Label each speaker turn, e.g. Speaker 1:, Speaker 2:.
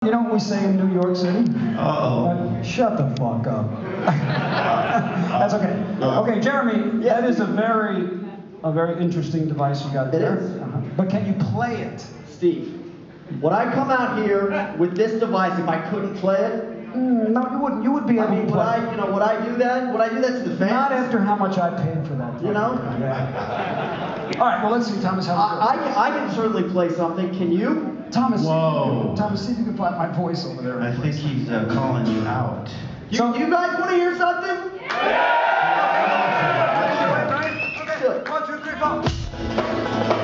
Speaker 1: You know what we say in New York City?
Speaker 2: Uh-oh.
Speaker 1: Shut the fuck up. That's okay. Okay, Jeremy,
Speaker 3: Yes.
Speaker 1: that is a very interesting device you got there.
Speaker 3: It is.
Speaker 1: But can you play it?
Speaker 3: Steve, would I come out here with this device if I couldn't play it?
Speaker 1: No, you wouldn't. You would be able to
Speaker 3: Would
Speaker 1: play
Speaker 3: I, would I do that? Would I do that to the fans?
Speaker 1: Not after how much I paid for that.
Speaker 3: You know?
Speaker 1: Yeah. All right, well, let's see, Thomas, how we go.
Speaker 3: I can certainly play something. Can you?
Speaker 1: Thomas,
Speaker 2: Whoa.
Speaker 1: Thomas, see if you can find my voice over there.
Speaker 2: I think he's calling you out.
Speaker 3: You guys want to hear something?
Speaker 1: Yeah! Okay. 1, 2, 3, 4.